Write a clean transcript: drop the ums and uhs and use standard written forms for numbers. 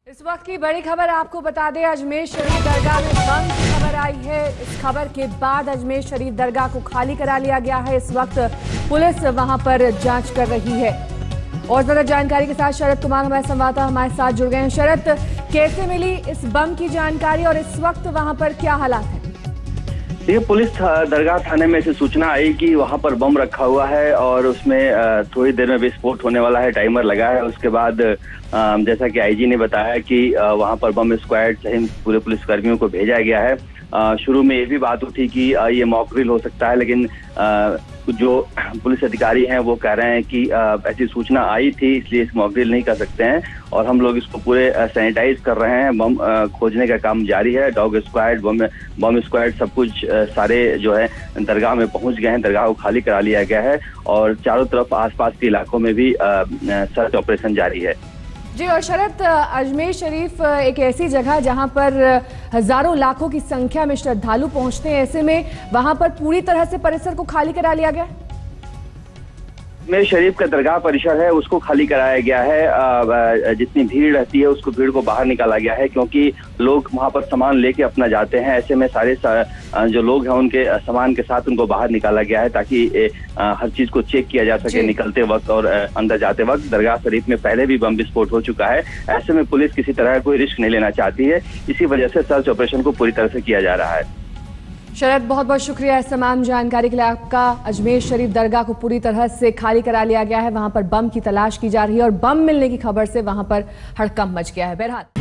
इस वक्त की बड़ी खबर आपको बता दें, अजमेर शरीफ दरगाह में बम की खबर आई है। इस खबर के बाद अजमेर शरीफ दरगाह को खाली करा लिया गया है। इस वक्त पुलिस वहां पर जांच कर रही है। और ज्यादा जानकारी के साथ शरद कुमार हमारे संवाददाता हमारे साथ जुड़ गए हैं। शरद, कैसे मिली इस बम की जानकारी और इस वक्त वहां पर क्या हालात है? ये पुलिस दरगाह थाने में से सूचना आई कि वहां पर बम रखा हुआ है और उसमें थोड़ी देर में विस्फोट होने वाला है, टाइमर लगा है। उसके बाद जैसा कि आईजी ने बताया कि वहां पर बम स्क्वाड सहित पूरे पुलिसकर्मियों को भेजा गया है। शुरू में ये भी बात उठी कि ये मॉक ड्रिल हो सकता है, लेकिन जो पुलिस अधिकारी हैं वो कह रहे हैं कि ऐसी सूचना आई थी, इसलिए इस मॉक ड्रिल नहीं कर सकते हैं और हम लोग इसको पूरे सैनिटाइज कर रहे हैं। बम खोजने का काम जारी है। डॉग स्क्वाड, बम स्क्वाड सब कुछ सारे जो है दरगाह में पहुंच गए हैं। दरगाह को खाली करा लिया गया है और चारों तरफ आसपास के इलाकों में भी सर्च ऑपरेशन जारी है। जी, और शरद, अजमेर शरीफ एक ऐसी जगह जहां पर हजारों लाखों की संख्या में श्रद्धालु पहुंचते हैं, ऐसे में वहां पर पूरी तरह से परिसर को खाली करा लिया गया? अजमेर शरीफ का दरगाह परिसर है उसको खाली कराया गया है। जितनी भीड़ रहती है उसको भीड़ को बाहर निकाला गया है, क्योंकि लोग वहां पर सामान लेके अपना जाते हैं। ऐसे में सारे जो लोग हैं उनके सामान के साथ उनको बाहर निकाला गया है ताकि हर चीज को चेक किया जा सके निकलते वक्त और अंदर जाते वक्त। दरगाह शरीफ में पहले भी बम विस्फोट हो चुका है। ऐसे में पुलिस किसी तरह कोई रिस्क नहीं लेना चाहती है, इसी वजह से सर्च ऑपरेशन को पूरी तरह से किया जा रहा है। शरद, बहुत बहुत शुक्रिया इस तमाम जानकारी के लिए आपका। अजमेर शरीफ दरगाह को पूरी तरह से खाली करा लिया गया है। वहां पर बम की तलाश की जा रही है और बम मिलने की खबर से वहां पर हड़कंप मच गया है। बहरहाल